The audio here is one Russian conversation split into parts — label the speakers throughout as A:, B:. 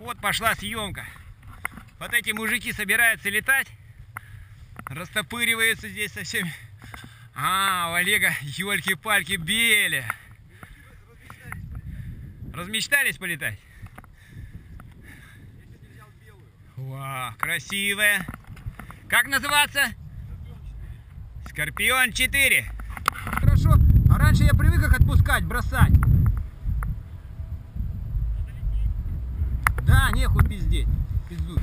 A: Вот пошла съемка. Вот эти мужики собираются летать. Растопыриваются здесь совсем. А, у Олега ёльки-пальки бели. Размечтались полетать? Вау, красивая. Как называться? Скорпион 4. Хорошо. А раньше я привык их отпускать, бросать. Да, нехуй пиздеть. Пиздуй.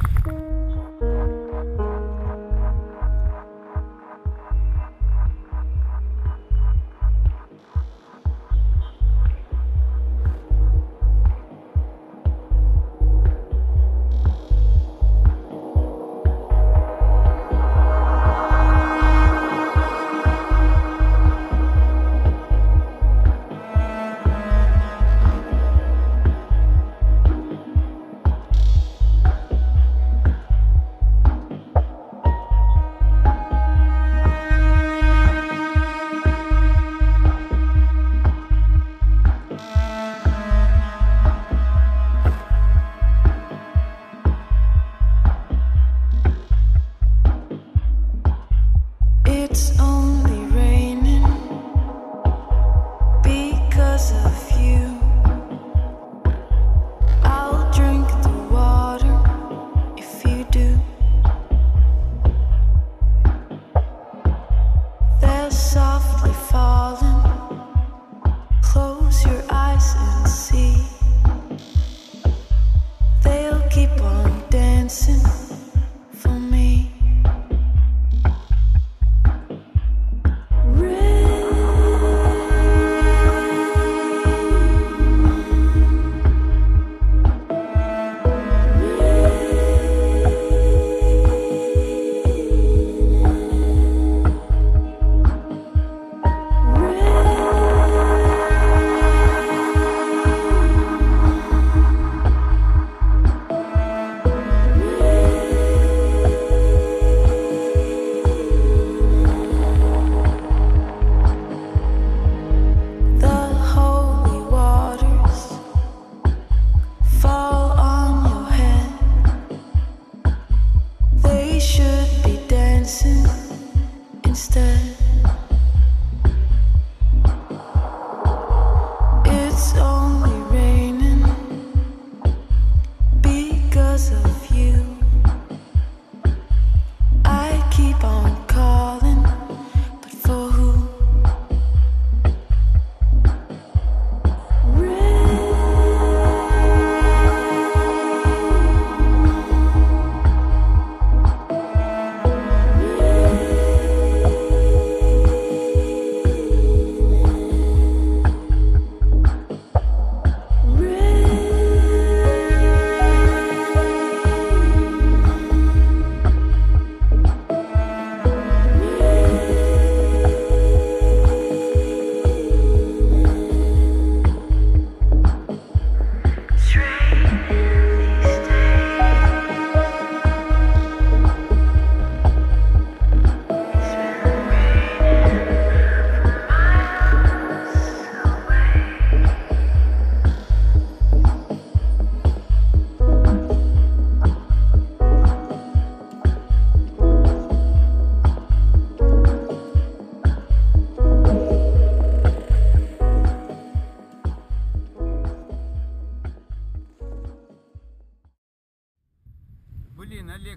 A: Блин, Олег,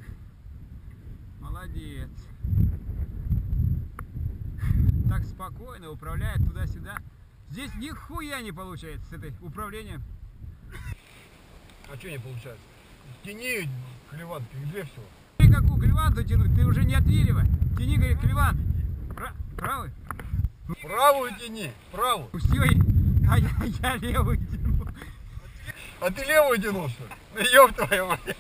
A: молодец. Так спокойно управляет туда-сюда. Здесь нихуя не получается с этой управлением.
B: А что не получается? Тяни клеван, где все?
A: Ты какую клеванту тянуть? Ты уже не отвиливай. Тяни, говорит, клеван. Правый?
B: Правую тяни, правую.
A: Все, а я левую тяну.
B: А ты левую тянул, что ли? Ну ёб твою мать.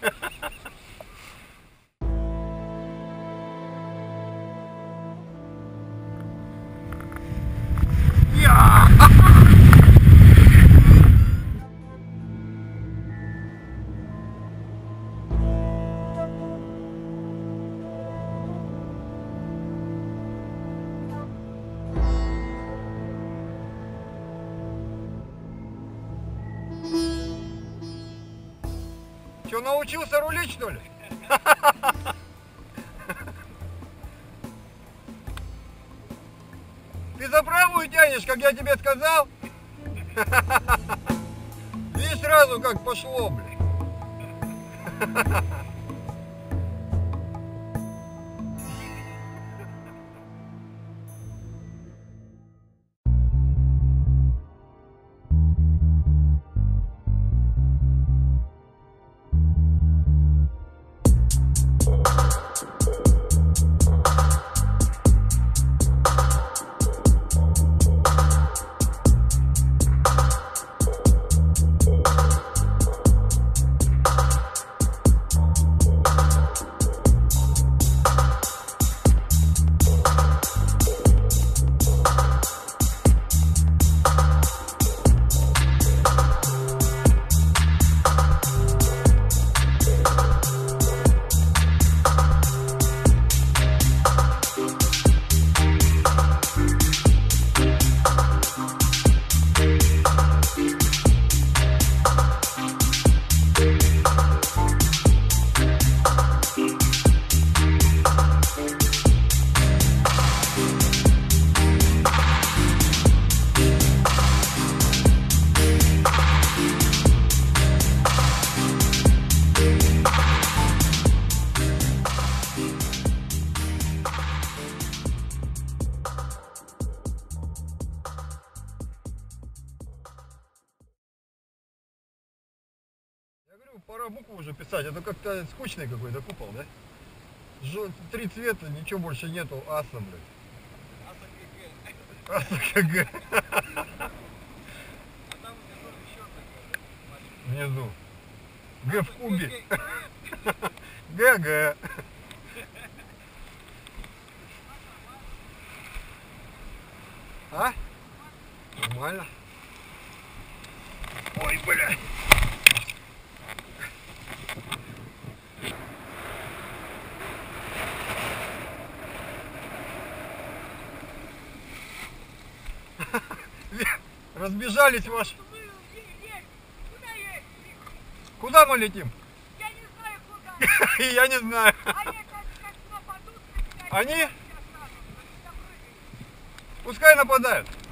B: Что, научился рулить, что ли? Ты за правую тянешь, как я тебе сказал? Видишь сразу, как пошло, блин. Я говорю, пора букву уже писать, это как-то скучный какой-то купол, да? 3 цвета, ничего больше нету, аса, блядь. Аса КГ. Внизу. Г в кубе. ГГ. А? Нормально. Ой, блядь. Разбежались ваши. Куда мы летим?
C: Я не знаю куда.
B: Я не знаю.
C: Они как нападут,
B: Они? Пускай нападают.